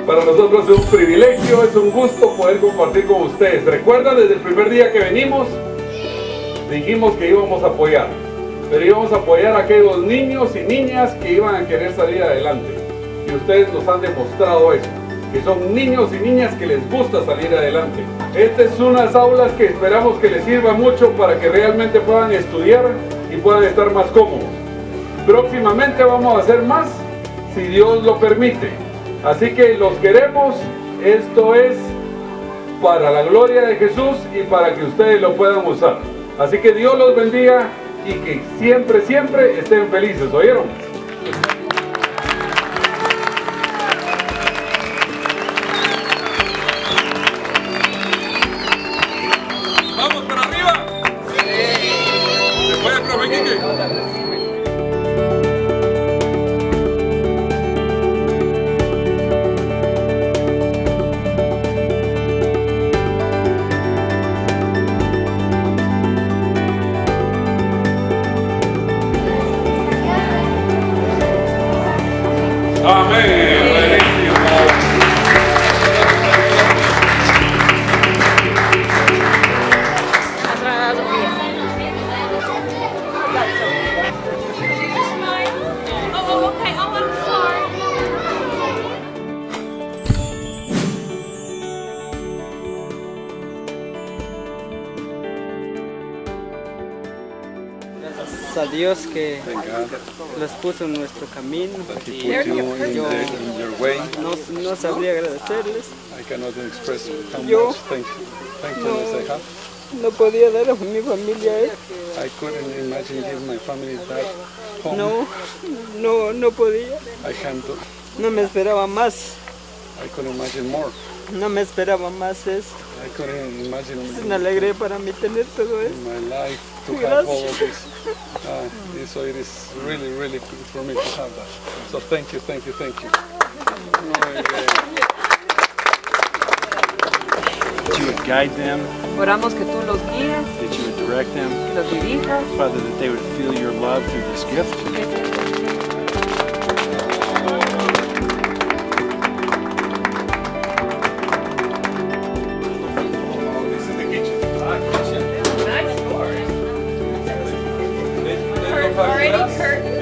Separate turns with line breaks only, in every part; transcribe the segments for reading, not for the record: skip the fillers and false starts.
Para nosotros es un privilegio, es un gusto poder compartir con ustedes. ¿Recuerdan desde el primer día que venimos? Dijimos que íbamos a apoyar, pero íbamos a apoyar a aquellos niños y niñas que iban a querer salir adelante. Y ustedes nos han demostrado eso, que son niños y niñas que les gusta salir adelante. Estas son unas aulas que esperamos que les sirva mucho para que realmente puedan estudiar y puedan estar más cómodos. Próximamente vamos a hacer más, si Dios lo permite. Así que los queremos, esto es para la gloria de Jesús y para que ustedes lo puedan usar. Así que Dios los bendiga y que siempre, siempre estén felices, ¿oyeron? ¿Vamos para arriba? Sí. ¿Se puede, profe Quique? Amén. Buenísimo.
Oh, okay. Oh, I'm sorry.
Gracias a Dios que los puso en nuestro camino. No sabría agradecerles. Yo no podía dar a mi familia esto. No podía. No me esperaba más. No me esperaba más esto. Es una alegría para mí tener todo esto. Gracias.
So it is really, really good for me to have that. So thank you.
That you would guide them,
Oramos que tú los guíes,
that you would direct them,
que los dirijas.
Father, that they would feel your love through this gift.
Already curtains.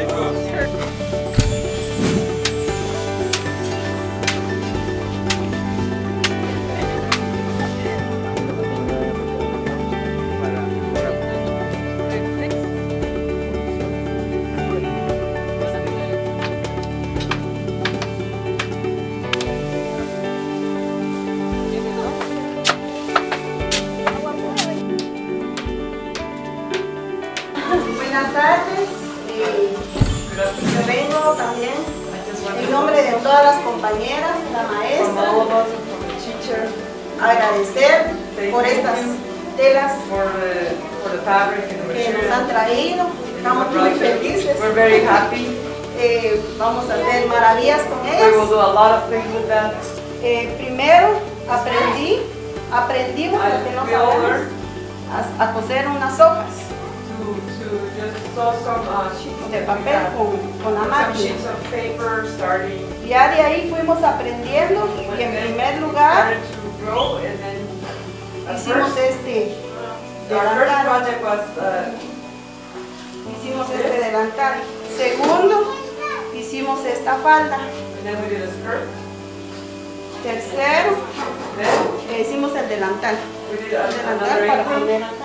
Buenas tardes, yo vengo también en nombre de todas las compañeras, la maestra, agradecer por estas telas que nos han traído, estamos muy felices, vamos a hacer maravillas con ellas. Primero aprendimos lo que no sabemos, a coser unas hojas de papel con la máquina. Ya de ahí fuimos aprendiendo y en primer lugar hicimos este delantal. Segundo, hicimos esta falda. Tercero, hicimos el delantal. Para poner acá.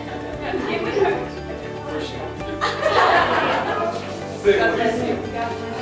Sí.